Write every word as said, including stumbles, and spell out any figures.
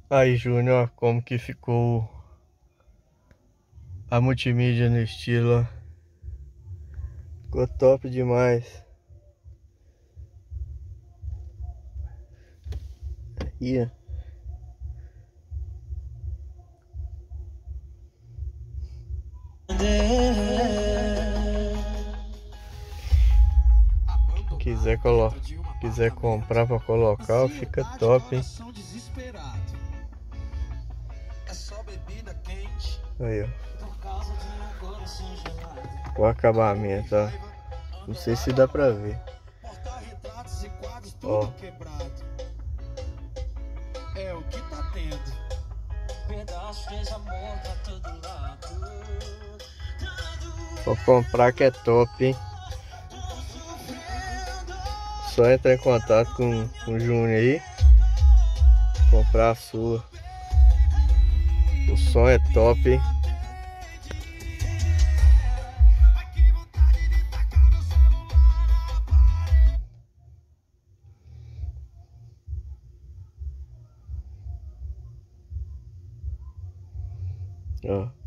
Aí, Júnior, como que ficou a multimídia no estilo, ó. Ficou top demais. Aí, ó. Quiser colo... quiser comprar pra colocar, fica top, hein? Aí, ó. O acabamento, ó. Não sei se dá pra ver. Ó. É o que tá tendo. Vou comprar que é top, hein? Só entrar em contato com, com o Júnior aí. Comprar a sua. O som é top, hein? Ó.